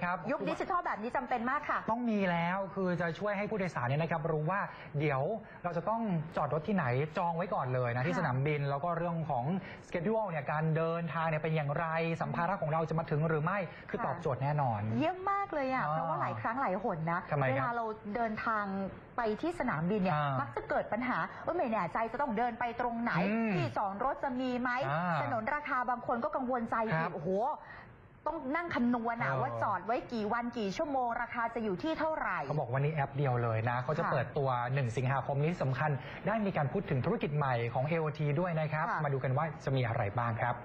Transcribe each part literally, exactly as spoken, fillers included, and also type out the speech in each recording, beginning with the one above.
นะครับยุคดิจิทัลแบบนี้จำเป็นมากค่ะต้องมีแล้วคือจะช่วยให้ผู้โดยสารเนี่ยนะครับรู้ว่าเดี๋ยวเราจะต้องจอดรถที่ไหนจองไว้ก่อนเลยนะที่สนามบินแล้วก็เรื่องของสเกจดูลเนี่ยการเดินทางเนี่ยเป็นอย่างไรสัมภาระของเราจะมาถึงหรือไม่คือตอบโจทย์แน่นอนเยี่ยมมากเลยอ่ะเพราะว่าหลายครั้งหลายหนนะเวลาเราเดินทางไปที่สนามบินเนี่ยมักจะเกิดปัญหาว่าไม่แน่ใจจะต้องเดินไปตรงไหนที่จอดรถจะมีไหมถนนราคาบางคนก็กังวลใจอีกโอ้โหต้องนั่งคำนวณนะว่าจอดไว้กี่วันกี่ชั่วโมงราคาจะอยู่ที่เท่าไหร่เขาบอกวันนี้แอปเดียวเลยนะเขาจะเปิดตัวหนึ่งสิงหาคมนี้สำคัญได้มีการพูดถึงธุรกิจใหม่ของ เอ โอ ที ด้วยนะครับมาดูกันว่าจะมีอะไรบ้างครับ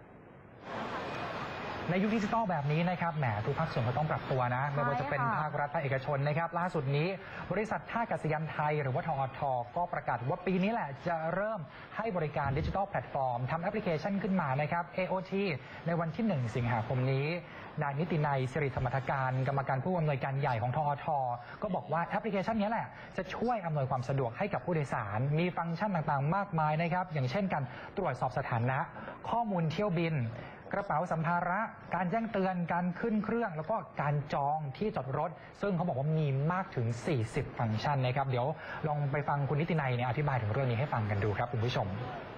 ในยุคดิจิทัลแบบนี้นะครับแหมทุกภาคส่วนก็ต้องปรับตัวนะไม่ว่าจะเป็นภาครัฐภาคเอกชนนะครับล่าสุดนี้บริษัทท่าอากาศยานไทยหรือว่าทอทก็ประกาศว่าปีนี้แหละจะเริ่มให้บริการดิจิทัลแพลตฟอร์มทำแอปพลิเคชันขึ้นมานะครับ เอ โอ ที ในวันที่หนึ่งสิงหาคมนี้นายนิตินัยสิริธรรมธการกรรมการผู้อำนวยการใหญ่ของทอทก็บอกว่าแอปพลิเคชันนี้แหละจะช่วยอำนวยความสะดวกให้กับผู้โดยสารมีฟังก์ชันต่างๆมากมายนะครับอย่างเช่นการตรวจสอบสถานะข้อมูลเที่ยวบินกระเป๋าสัมภาระการแจ้งเตือนการขึ้นเครื่องแล้วก็การจองที่จอดรถซึ่งเขาบอกว่ามีมากถึงสี่สิบฟังก์ชันนะครับเดี๋ยวลองไปฟังคุณนิตินัยเนี่ยอธิบายถึงเรื่องนี้ให้ฟังกันดูครับคุณผู้ชม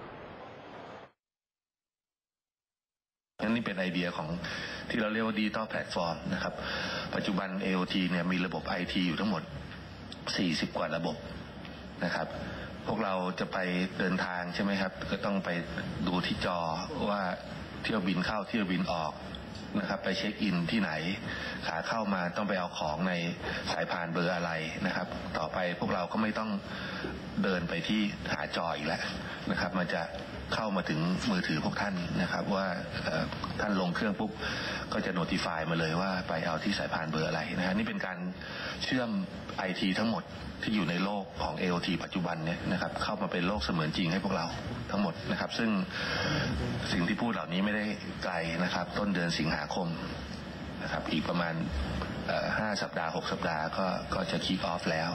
นี่เป็นไอเดียของที่เราเรียกว่าดิจิตอลแพลตฟอร์มนะครับปัจจุบัน เอ โอ ที เนี่ยมีระบบ ไอ ที อยู่ทั้งหมดสี่สิบกว่าระบบนะครับพวกเราจะไปเดินทางใช่ไหมครับก็ต้องไปดูที่จอว่าเที่ยวบินเข้าเที่ยวบินออกนะครับไปเช็คอินที่ไหนขาเข้ามาต้องไปเอาของในสายพานเบอร์อะไรนะครับต่อไปพวกเราก็ไม่ต้องเดินไปที่หาจออีกแล้วนะครับมันจะเข้ามาถึงมือถือพวกท่านนะครับว่าท่านลงเครื่องปุ๊บก็จะโน้ติฟายมาเลยว่าไปเอาที่สายพานเบอร์อะไรนะฮะนี่เป็นการเชื่อม ไอ ที ทั้งหมดที่อยู่ในโลกของ เอ โอ ที ปัจจุบันเนี่ยนะครับเข้ามาเป็นโลกเสมือนจริงให้พวกเราทั้งหมดนะครับซึ่งสิ่งที่พูดเหล่านี้ไม่ได้ไกลนะครับต้นเดือนสิงหาคมนะครับอีกประมาณห้าสัปดาห์หกสัปดาห์ก็ก็จะคิกออฟแล้ว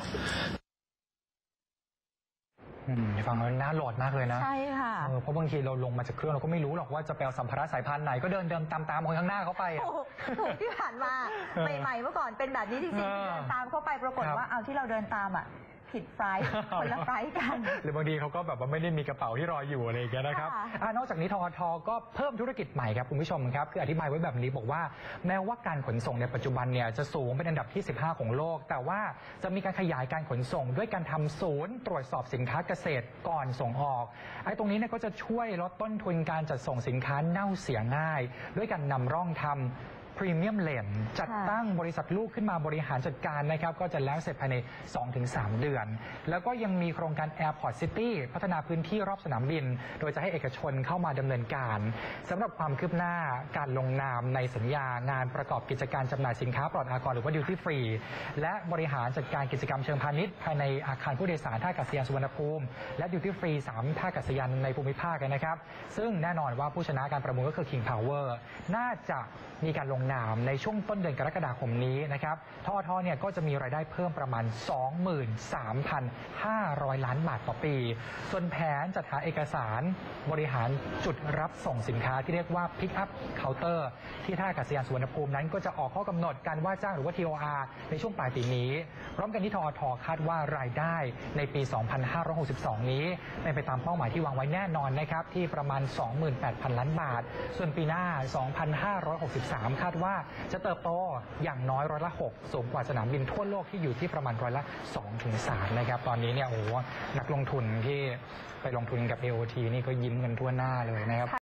ฟังแล้วน่าโหลดมากเลยนะใช่ค่ะเพราะบางทีเราลงมาจากเครื่องเราก็ไม่รู้หรอกว่าจะไปเอาสัมภาระสายพานไหนก็เดินเดินตามตามคนข้างหน้าเขาไปถูกที่ผ่านมาใหม่ๆเมื่อก่อนเป็นแบบนี้จริงๆเดินตามเข้าไปปรากฏว่าเอาที่เราเดินตามอ่ะผิดไฟล์คนละไฟล์กันหรือบางทีเขาก็แบบว่าไม่ได้มีกระเป๋าที่รออยู่อะไรอย่างเงี้ยนะครับนอกจากนี้ทอทก็เพิ่มธุรกิจใหม่ครับคุณผู้ชมครับคืออธิบายไว้แบบนี้บอกว่าแม้ว่าการขนส่งในปัจจุบันเนี่ยจะสูงเป็นอันดับที่สิบห้าของโลกแต่ว่าจะมีการขยายการขนส่งด้วยการทำศูนย์ตรวจสอบสินค้าเกษตรก่อนส่งออกไอ้ตรงนี้เนี่ยก็จะช่วยลดต้นทุนการจัดส่งสินค้าเน่าเสียง่ายด้วยการนำร่องทำพรีเมียมเลนจัดตั้งบริษัทลูกขึ้นมาบริหารจัดการนะครับก็จะแล้วเสร็จภายใน สองถึงสาม เดือนแล้วก็ยังมีโครงการ Airport City พัฒนาพื้นที่รอบสนามบินโดยจะให้เอกชนเข้ามาดำเนินการสำหรับความคืบหน้าการลงนามในสัญญางานประกอบกิจการจำหน่ายสินค้าปลอดอากรหรือว่า Duty Free และบริหารจัดการกิจกรรมเชิงพาณิชย์ภายในอาคารผู้โดยสารท่าอากาศยานสุวรรณภูมิและ Duty Free สามท่าอากาศยานในภูมิภาคนะครับซึ่งแน่นอนว่าผู้ชนะการประมูลก็คือ King Power น่าจะมีการลงนามในช่วงต้นเดือนกรกฎาคมนี้นะครับทอทเนี่ยก็จะมีรายได้เพิ่มประมาณ สองหมื่นสามพันห้าร้อย ล้านบาทต่อปีส่วนแผนจัดหาเอกสารบริหารจุดรับส่งสินค้าที่เรียกว่า Pick Up Counter ที่ท่าอากาศยานสุวรรณภูมินั้นก็จะออกข้อกำหนดการว่าจ้างหรือว่า ที โอ อาร์ ในช่วงปลายปีนี้พร้อมกันที่ทอทคาดว่ารายได้ในปี สองพันห้าร้อยหกสิบสอง นี้เป็นไปตามเป้าหมายที่วางไว้แน่นอนนะครับที่ประมาณ สองหมื่นแปดพัน ล้านบาทส่วนปีหน้า สองพันห้าร้อยหกสิบสาม คาดว่าจะเติบโตอย่างน้อยร้อยละหกสูงกว่าสนามบินทั่วโลกที่อยู่ที่ประมาณร้อยละสองถึงสามนะครับตอนนี้เนี่ยโอ้นักลงทุนที่ไปลงทุนกับ เอ โอ ที นี่ก็ยิ้มกันทั่วหน้าเลยนะครับ